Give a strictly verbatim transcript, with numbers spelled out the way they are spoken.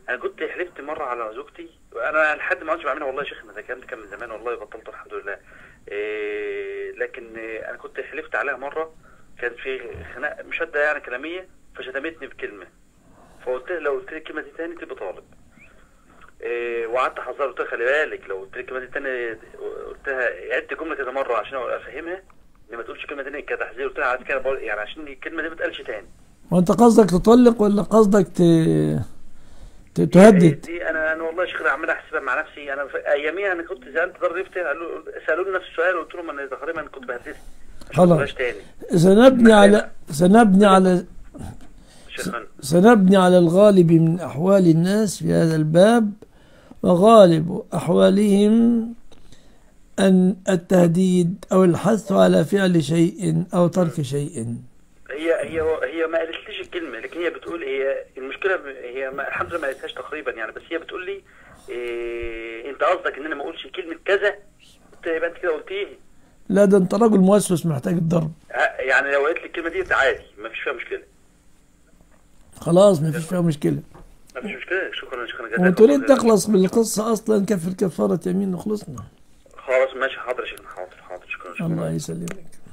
انا كنت حلفت مره على زوجتي، انا لحد ما عادش بعملها والله يا شيخنا، ده الكلام ده كان من زمان والله، بطلت الحمد لله. إيه لكن إيه انا كنت حلفت عليها مره، كان في خناق مشاده يعني كلاميه، فشتمتني بكلمه، فقلت لها لو قلت لي الكلمه دي تاني تبقى طالق. إيه وقعدت احذرها، قلت لها خلي بالك لو قلت لي الكلمه دي تاني، قلت لها عدت جمله كده مره عشان افهمها ان ما تقولش الكلمه تاني كتحذير، قلت لها على كده بقول- يعني عشان الكلمه دي ما تقالش تاني. وانت قصدك تطلق ولا قصدك ت... ت- دي تهدد؟ دي انا انا والله يا شيخ عمال احسبها مع نفسي، انا في اياميها انا كنت سالت دار ريفتي، قالوا سالوني نفس السؤال، قلت لهم انا تقريبا كنت بهددت مش ما خلاص، تقولهاش تاني. سنبني على سنبني على شيخنا. سنبني على الغالب من أحوال الناس في هذا الباب، وغالب أحوالهم أن التهديد أو الحث على فعل شيء أو ترك شيء. هي هي هي ما قالتليش الكلمه، لكن هي بتقول، هي المشكله هي ما الحمد لله ما قالتهاش تقريبا يعني، بس هي بتقول لي إيه انت قصدك ان انا ما اقولش كلمه كذا؟ قلت لها يبقى انت كده قلتيه. لا، ده انت راجل موسوس محتاج الضرب. يعني لو قالت لي الكلمه دي عادي ما فيش فيها مشكله. خلاص، ما فيش فيها مشكلة. ما فيش مشكله. شكرا شكرا جزاك الله وتريد خيرا. تخلص من القصة أصلا، كفر كفارة يمين وخلصنا. خلاص ماشي، حاضر يا شيخنا، حاضر حاضر، شكرا شكرا. الله يسلمك.